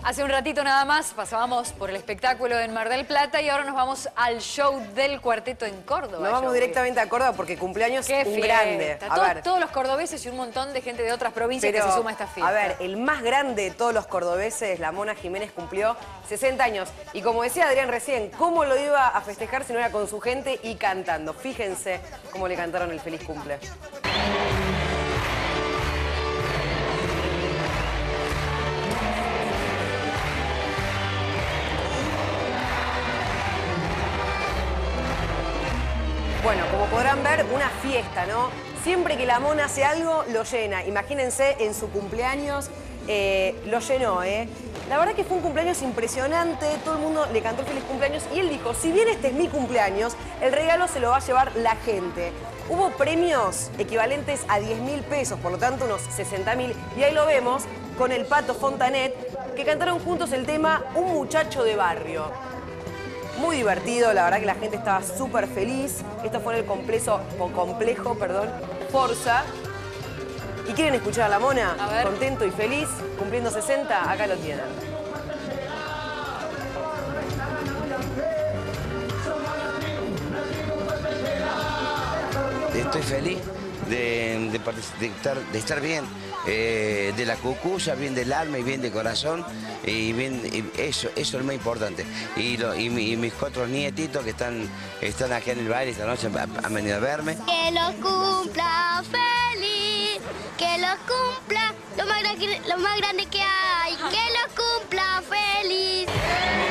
Hace un ratito nada más pasábamos por el espectáculo en Mar del Plata y ahora nos vamos al show del cuarteto en Córdoba. Nos vamos directamente a Córdoba porque cumpleaños un grande. Todos los cordobeses y un montón de gente de otras provincias que se suma a esta fiesta. A ver, el más grande de todos los cordobeses, la Mona Jiménez, cumplió 60 años. Y como decía Adrián recién, ¿cómo lo iba a festejar si no era con su gente y cantando? Fíjense cómo le cantaron el feliz cumple. Bueno, como podrán ver, una fiesta, ¿no? Siempre que la Mona hace algo, lo llena. Imagínense, en su cumpleaños lo llenó, ¿eh? La verdad que fue un cumpleaños impresionante, todo el mundo le cantó feliz cumpleaños y él dijo, si bien este es mi cumpleaños, el regalo se lo va a llevar la gente. Hubo premios equivalentes a 10.000 pesos, por lo tanto unos 60.000, y ahí lo vemos con el Pato Fontanet, que cantaron juntos el tema Un muchacho de barrio. Muy divertido, la verdad que la gente estaba súper feliz. Esto fue en el complejo Forza. ¿Y quieren escuchar a la Mona? A ver. Contento y feliz, cumpliendo 60, acá lo tienen. Estoy feliz de estar bien, de la cucuya, bien del alma y bien de corazón, y bien, eso es lo más importante. Y mis 4 nietitos que están aquí en el baile esta noche han venido a verme. Que los cumpla feliz, que los cumpla lo más grande que hay, que los cumpla feliz.